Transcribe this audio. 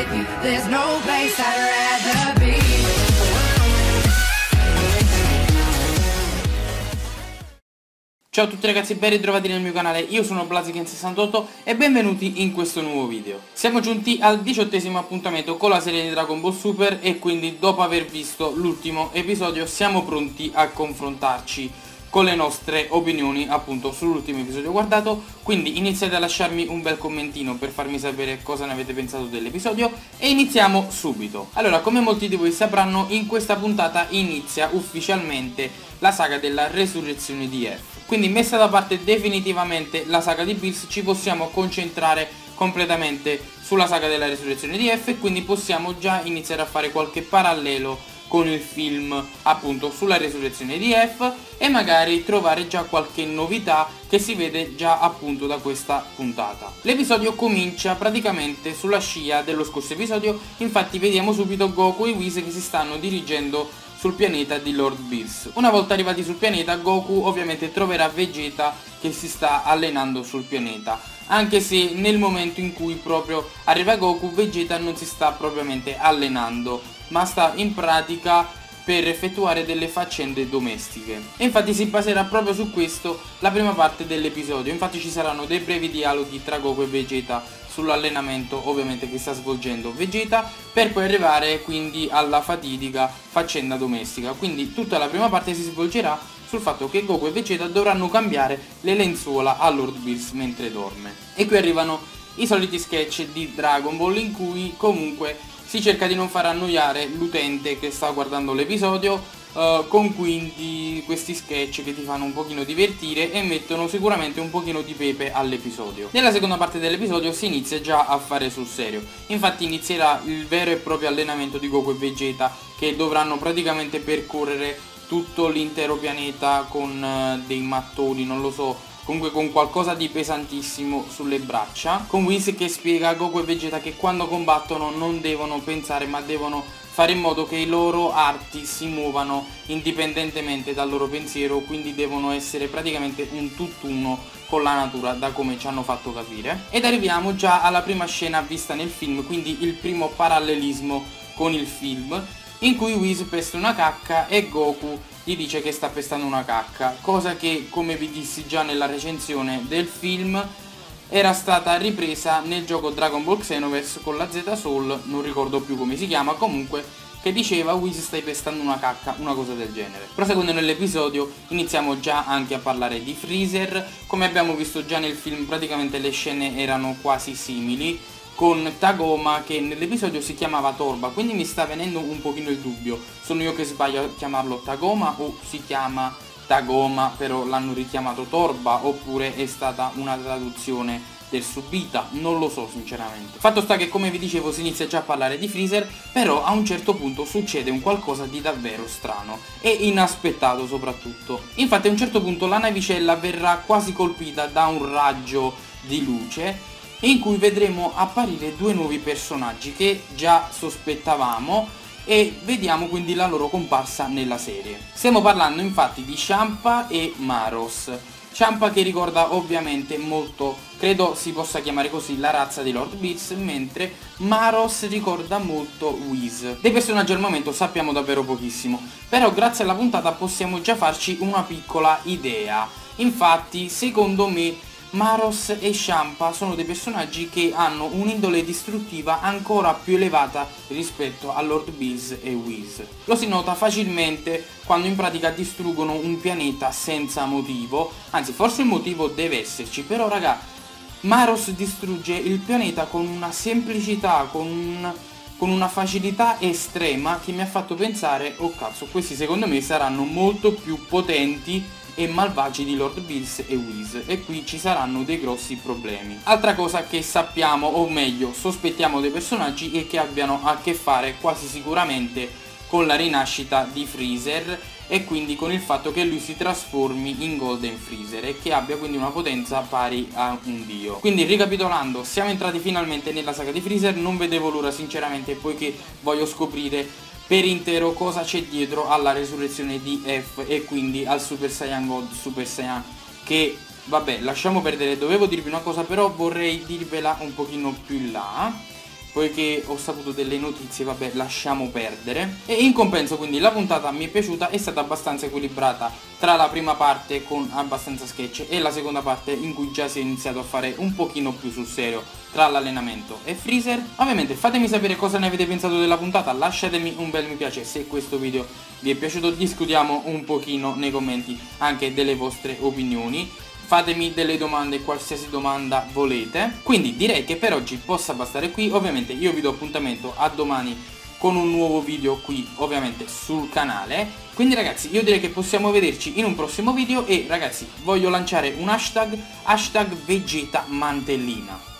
with you, there's no place I'd rather be. Ciao a tutti ragazzi, ben ritrovati nel mio canale, io sono Blaziken68 e benvenuti in questo nuovo video. Siamo giunti al 18° appuntamento con la serie di Dragon Ball Super e quindi dopo aver visto l'ultimo episodio siamo pronti a confrontarci con le nostre opinioni appunto sull'ultimo episodio guardato. Quindi iniziate a lasciarmi un bel commentino per farmi sapere cosa ne avete pensato dell'episodio e iniziamo subito. Allora, come molti di voi sapranno, in questa puntata inizia ufficialmente la saga della resurrezione di F. Quindi messa da parte definitivamente la saga di Bills, ci possiamo concentrare completamente sulla saga della resurrezione di F e quindi possiamo già iniziare a fare qualche parallelo con il film appunto sulla resurrezione di F e magari trovare già qualche novità che si vede già appunto da questa puntata. L'episodio comincia praticamente sulla scia dello scorso episodio, infatti vediamo subito Goku e Whis che si stanno dirigendo sul pianeta di Lord Bills. Una volta arrivati sul pianeta, Goku ovviamente troverà Vegeta che si sta allenando sul pianeta, anche se nel momento in cui proprio arriva Goku, Vegeta non si sta propriamente allenando, ma sta in pratica per effettuare delle faccende domestiche. E infatti si baserà proprio su questo la prima parte dell'episodio. Infatti ci saranno dei brevi dialoghi tra Goku e Vegeta sull'allenamento ovviamente che sta svolgendo Vegeta, per poi arrivare quindi alla fatidica faccenda domestica. Quindi tutta la prima parte si svolgerà sul fatto che Goku e Vegeta dovranno cambiare le lenzuola a Lord Bills mentre dorme. E qui arrivano i soliti sketch di Dragon Ball in cui comunque si cerca di non far annoiare l'utente che sta guardando l'episodio con quindi questi sketch che ti fanno un pochino divertire e mettono sicuramente un pochino di pepe all'episodio. Nella seconda parte dell'episodio si inizia già a fare sul serio, infatti inizierà il vero e proprio allenamento di Goku e Vegeta che dovranno praticamente percorrere tutto l'intero pianeta con dei mattoni, non lo so, comunque con qualcosa di pesantissimo sulle braccia, con Whis che spiega a Goku e Vegeta che quando combattono non devono pensare ma devono fare in modo che i loro arti si muovano indipendentemente dal loro pensiero, quindi devono essere praticamente un tutt'uno con la natura, da come ci hanno fatto capire. Ed arriviamo già alla prima scena vista nel film, quindi il primo parallelismo con il film, in cui Whis pesta una cacca e Goku gli dice che sta pestando una cacca, cosa che, come vi dissi già nella recensione del film, era stata ripresa nel gioco Dragon Ball Xenoverse con la Z Soul, non ricordo più come si chiama, comunque, che diceva Whis stai pestando una cacca, una cosa del genere. Proseguendo nell'episodio iniziamo già anche a parlare di Freezer. Come abbiamo visto già nel film, praticamente le scene erano quasi simili, con Tagoma che nell'episodio si chiamava Torba, quindi mi sta venendo un pochino il dubbio, sono io che sbaglio a chiamarlo Tagoma o si chiama Tagoma però l'hanno richiamato Torba, oppure è stata una traduzione del Subita, non lo so sinceramente. Fatto sta che, come vi dicevo, si inizia già a parlare di Freezer, però a un certo punto succede un qualcosa di davvero strano e inaspettato soprattutto. Infatti a un certo punto la navicella verrà quasi colpita da un raggio di luce in cui vedremo apparire due nuovi personaggi che già sospettavamo e vediamo quindi la loro comparsa nella serie. Stiamo parlando infatti di Champa e Maros. Champa che ricorda ovviamente molto, credo si possa chiamare così, la razza di Lord Bills, mentre Maros ricorda molto Whis. Dei personaggi al momento sappiamo davvero pochissimo, però grazie alla puntata possiamo già farci una piccola idea. Infatti secondo me Maros e Champa sono dei personaggi che hanno un'indole distruttiva ancora più elevata rispetto a Lord Bills e Whis. Lo si nota facilmente quando in pratica distruggono un pianeta senza motivo, anzi forse il motivo deve esserci, però raga, Maros distrugge il pianeta con una semplicità, con una facilità estrema che mi ha fatto pensare, oh cazzo, questi secondo me saranno molto più potenti e malvagi di Lord Bills e Whis, e qui ci saranno dei grossi problemi. Altra cosa che sappiamo, o meglio sospettiamo dei personaggi, è che abbiano a che fare quasi sicuramente con la rinascita di Freezer e quindi con il fatto che lui si trasformi in Golden Freezer e che abbia quindi una potenza pari a un dio. Quindi ricapitolando, siamo entrati finalmente nella saga di Freezer, non vedevo l'ora sinceramente, poiché voglio scoprire per intero cosa c'è dietro alla resurrezione di F e quindi al Super Saiyan God, Super Saiyan, che vabbè lasciamo perdere, dovevo dirvi una cosa però vorrei dirvela un pochino più in là. poiché ho saputo delle notizie, vabbè, lasciamo perdere. E in compenso quindi la puntata mi è piaciuta, è stata abbastanza equilibrata tra la prima parte con abbastanza sketch e la seconda parte in cui già si è iniziato a fare un pochino più sul serio tra l'allenamento e Freezer. Ovviamente fatemi sapere cosa ne avete pensato della puntata, lasciatemi un bel mi piace se questo video vi è piaciuto, discutiamo un pochino nei commenti anche delle vostre opinioni. Fatemi delle domande, qualsiasi domanda volete. Quindi direi che per oggi possa bastare qui. Ovviamente io vi do appuntamento a domani con un nuovo video qui ovviamente sul canale. Quindi ragazzi io direi che possiamo vederci in un prossimo video. E ragazzi voglio lanciare un hashtag Vegeta Mantellina.